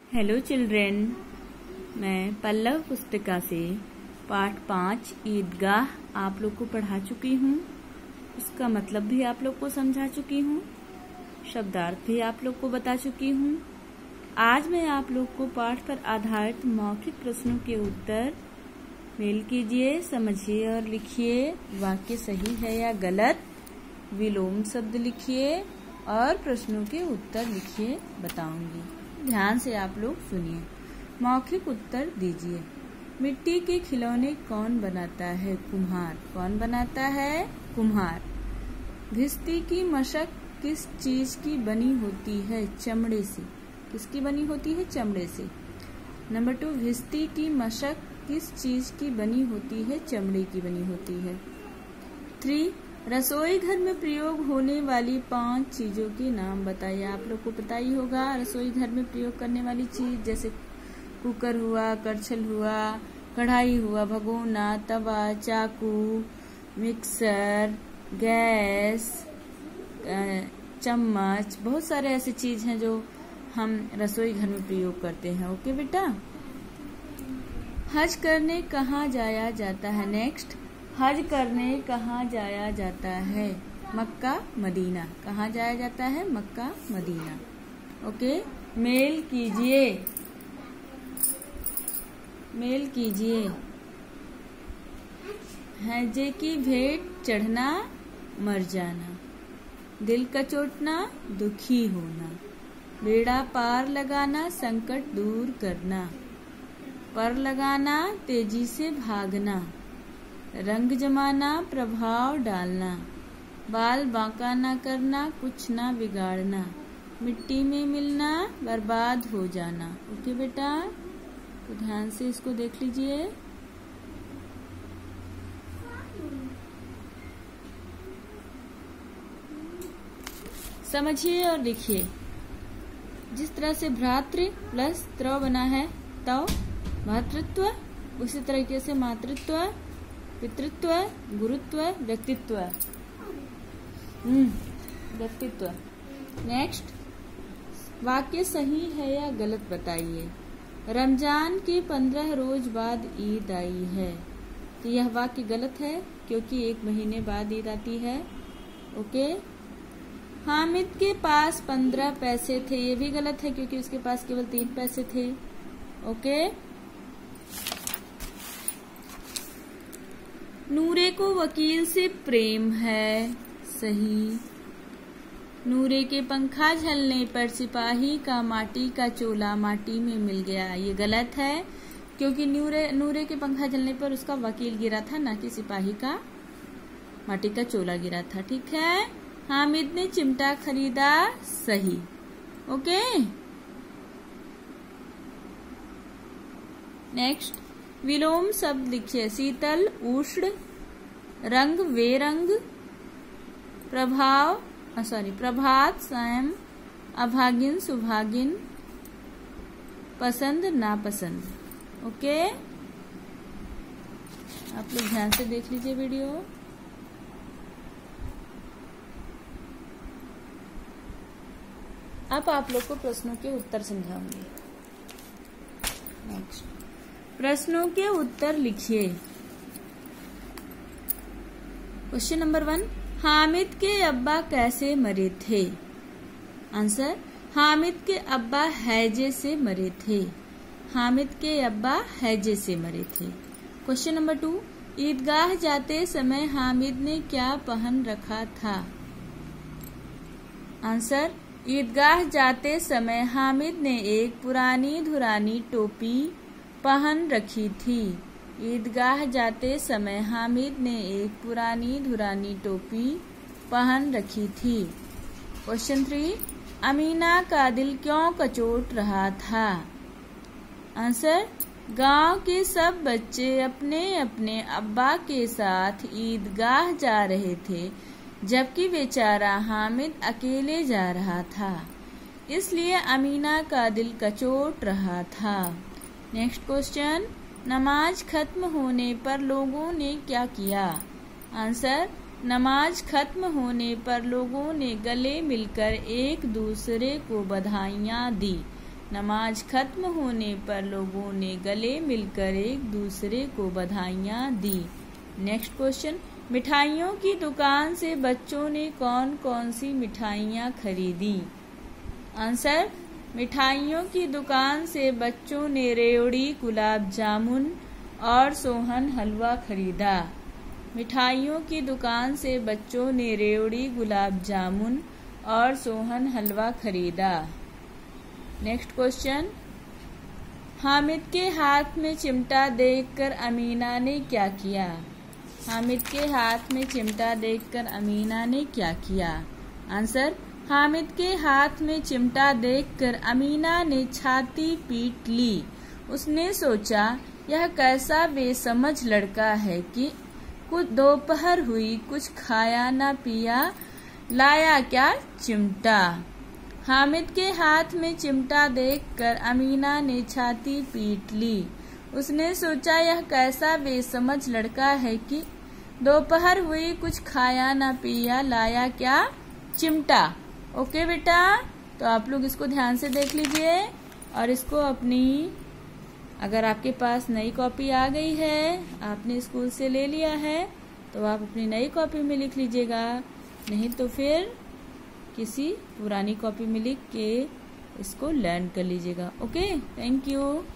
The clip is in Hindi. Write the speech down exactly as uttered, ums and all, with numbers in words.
हेलो चिल्ड्रेन, मैं पल्लव पुस्तिका से पाठ पाँच ईदगाह आप लोग को पढ़ा चुकी हूँ। उसका मतलब भी आप लोग को समझा चुकी हूँ, शब्दार्थ भी आप लोग को बता चुकी हूँ। आज मैं आप लोग को पाठ पर आधारित मौखिक प्रश्नों के उत्तर मेल कीजिए, समझिए और लिखिए। वाक्य सही है या गलत, विलोम शब्द लिखिए और प्रश्नों के उत्तर लिखिए, बताऊंगी। ध्यान से आप लोग सुनिए। मौखिक उत्तर दीजिए। मिट्टी के खिलौने कौन बनाता है? कुम्हार। कौन बनाता है? कुम्हार। भिश्ती की मशक किस चीज की बनी होती है? चमड़े से। किसकी बनी होती है? चमड़े से। नंबर टू, भिश्ती की मशक किस चीज की बनी होती है? चमड़े की बनी होती है। थ्री, रसोई घर में प्रयोग होने वाली पांच चीजों के नाम बताइए। आप लोग को पता ही होगा रसोई घर में प्रयोग करने वाली चीज, जैसे कुकर हुआ, करछल हुआ, कढ़ाई हुआ, भगोना, तवा, चाकू, मिक्सर, गैस, चम्मच, बहुत सारे ऐसे चीज हैं जो हम रसोई घर में प्रयोग करते हैं। ओके बेटा। हज करने कहाँ जाया जाता है? नेक्स्ट, हज करने कहाँ जाया जाता है? Mecca, Medina. कहाँ जाया जाता है? Mecca, Medina. ओके, मेल कीजिए, मेल कीजिए। हैजे की भेंट चढ़ना, मर जाना। दिल कचोटना, दुखी होना। बेड़ा पार लगाना, संकट दूर करना। पर लगाना, तेजी से भागना। रंग जमाना, प्रभाव डालना। बाल बांका ना करना, कुछ ना बिगाड़ना। मिट्टी में मिलना, बर्बाद हो जाना। ओके बेटा, तो ध्यान से इसको देख लीजिए। समझिए और लिखिए। जिस तरह से भ्रातृ प्लस त्र बना है तव भातृत्व, उसी तरीके से मातृत्व, पितृत्व, गुरुत्व, व्यक्तित्व। हम्म व्यक्तित्व। नेक्स्ट, वाक्य सही है या गलत बताइए। रमजान के पंद्रह रोज बाद ईद आई है, तो यह वाक्य गलत है क्योंकि एक महीने बाद ईद आती है। ओके। हामिद के पास पंद्रह पैसे थे, ये भी गलत है क्योंकि उसके पास केवल तीन पैसे थे। ओके। नूरे को वकील से प्रेम है, सही। नूरे के पंखा झलने पर सिपाही का माटी का चोला माटी में मिल गया, ये गलत है क्योंकि नूरे नूरे के पंखा झलने पर उसका वकील गिरा था, ना कि सिपाही का माटी का चोला गिरा था। ठीक है। हामिद ने चिमटा खरीदा, सही। ओके। नेक्स्ट, विलोम शब्द लिखिए। शीतल, उष्ण, रंग, वेरंग, प्रभाव सॉरी प्रभात, सायं, अभागिन, सुभागिन, पसंद, नापसंद। ओके, आप लोग ध्यान से देख लीजिए वीडियो। अब आप लोग को प्रश्नों के उत्तर समझाऊंगी। नेक्स्ट, प्रश्नों के उत्तर लिखिए। क्वेश्चन नंबर वन, हामिद के अब्बा कैसे मरे थे? आंसर, हामिद के अब्बा हैजे से मरे थे। हामिद के अब्बा हैजे से मरे थे। क्वेश्चन नंबर टू, ईदगाह जाते समय हामिद ने क्या पहन रखा था? आंसर, ईदगाह जाते समय हामिद ने एक पुरानी धुरानी टोपी पहन रखी थी। ईदगाह जाते समय हामिद ने एक पुरानी धुरानी टोपी पहन रखी थी। क्वेश्चन थ्री, अमीना का दिल क्यों कचोट रहा था? आंसर, गांव के सब बच्चे अपने अपने अब्बा के साथ ईदगाह जा रहे थे, जबकि बेचारा हामिद अकेले जा रहा था, इसलिए अमीना का दिल कचोट रहा था। नेक्स्ट क्वेश्चन, नमाज खत्म होने पर लोगों ने क्या किया? आंसर, नमाज खत्म होने पर लोगों ने गले मिलकर एक दूसरे को बधाइयाँ दी। नमाज खत्म होने पर लोगों ने गले मिलकर एक दूसरे को बधाइयाँ दी। नेक्स्ट क्वेश्चन, मिठाइयों की दुकान से बच्चों ने कौन कौन सी मिठाइयाँ खरीदी? आंसर, मिठाइयों की दुकान से बच्चों ने रेवड़ी, गुलाब जामुन और सोहन हलवा खरीदा। मिठाइयों की दुकान से बच्चों ने रेवड़ी, गुलाब जामुन और सोहन हलवा खरीदा। नेक्स्ट क्वेश्चन, हामिद के हाथ में चिमटा देखकर अमीना ने क्या किया? हामिद के हाथ में चिमटा देखकर अमीना ने क्या किया? आंसर, हामिद के हाथ में चिमटा देखकर अमीना ने छाती पीट ली। उसने सोचा यह कैसा बेसमझ लड़का है कि कुछ दोपहर हुई, कुछ खाया न पिया, लाया क्या चिमटा। हामिद के हाथ में चिमटा देखकर अमीना ने छाती पीट ली। उसने सोचा यह कैसा बेसमझ लड़का है कि दोपहर हुई, कुछ खाया न पिया, लाया क्या चिमटा। ओके बेटा, तो आप लोग इसको ध्यान से देख लीजिए और इसको अपनी, अगर आपके पास नई कॉपी आ गई है, आपने स्कूल से ले लिया है, तो आप अपनी नई कॉपी में लिख लीजिएगा, नहीं तो फिर किसी पुरानी कॉपी में लिख के इसको लर्न कर लीजिएगा। Okay, thank you.